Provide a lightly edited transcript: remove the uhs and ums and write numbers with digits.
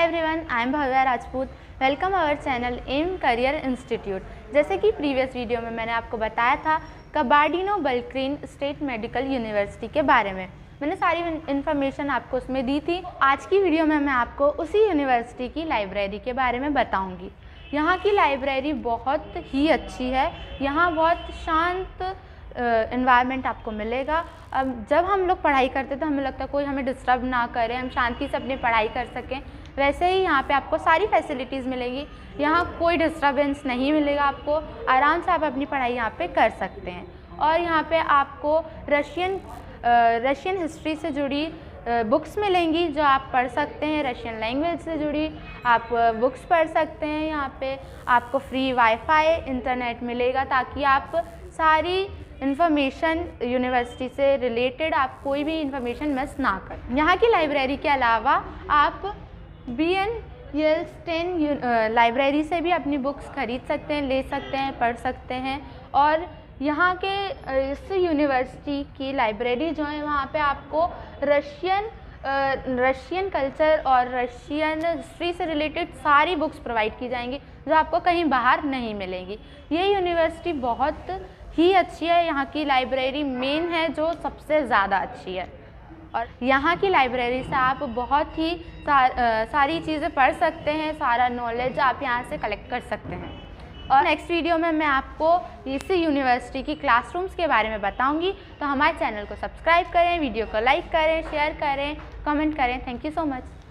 Hi everyone, I am Bhavya Rajput. Welcome our channel M career institute. जैसे कि previous video में मैंने आपको बताया था कबार्डिनो-बल्करीन स्टेट मेडिकल यूनिवर्सिटी के बारे में, मैंने सारी इन्फॉर्मेशन आपको उसमें दी थी। आज की वीडियो में मैं आपको उसी यूनिवर्सिटी की लाइब्रेरी के बारे में बताऊंगी। यहाँ की लाइब्रेरी बहुत ही अच्छी है। यहाँ बहुत शांत एनवायरनमेंट आपको मिलेगा। अब जब हम लोग पढ़ाई करते तो हमें लगता है कोई हमें डिस्टर्ब ना करे, हम शांति से अपनी पढ़ाई कर सकें। वैसे ही यहाँ पे आपको सारी फैसिलिटीज़ मिलेंगी। यहाँ कोई डिस्टर्बेंस नहीं मिलेगा, आपको आराम से आप अपनी पढ़ाई यहाँ पे कर सकते हैं। और यहाँ पे आपको रशियन हिस्ट्री से जुड़ी बुक्स मिलेंगी जो आप पढ़ सकते हैं। रशियन लैंग्वेज से जुड़ी आप बुक्स पढ़ सकते हैं। यहाँ पे आपको फ्री वाईफाई इंटरनेट मिलेगा ताकि आप सारी इन्फॉर्मेशन यूनिवर्सिटी से रिलेटेड आप कोई भी इन्फॉर्मेशन मिस ना करें। यहाँ की लाइब्रेरी के अलावा आप BNYLSTEN लाइब्रेरी से भी अपनी बुक्स खरीद सकते हैं, ले सकते हैं, पढ़ सकते हैं। और यहाँ के इस यूनिवर्सिटी की लाइब्रेरी जो है वहाँ पे आपको रशियन कल्चर और रशियन हिस्ट्री से रिलेटेड सारी बुक्स प्रोवाइड की जाएंगी जो आपको कहीं बाहर नहीं मिलेंगी। ये यूनिवर्सिटी बहुत ही अच्छी है। यहाँ की लाइब्रेरी मेन है जो सबसे ज़्यादा अच्छी है। और यहाँ की लाइब्रेरी से आप बहुत ही सारी चीज़ें पढ़ सकते हैं, सारा नॉलेज आप यहाँ से कलेक्ट कर सकते हैं। और नेक्स्ट वीडियो में मैं आपको इसी यूनिवर्सिटी की क्लासरूम्स के बारे में बताऊंगी। तो हमारे चैनल को सब्सक्राइब करें, वीडियो को लाइक करें, शेयर करें, कमेंट करें। Thank you so much.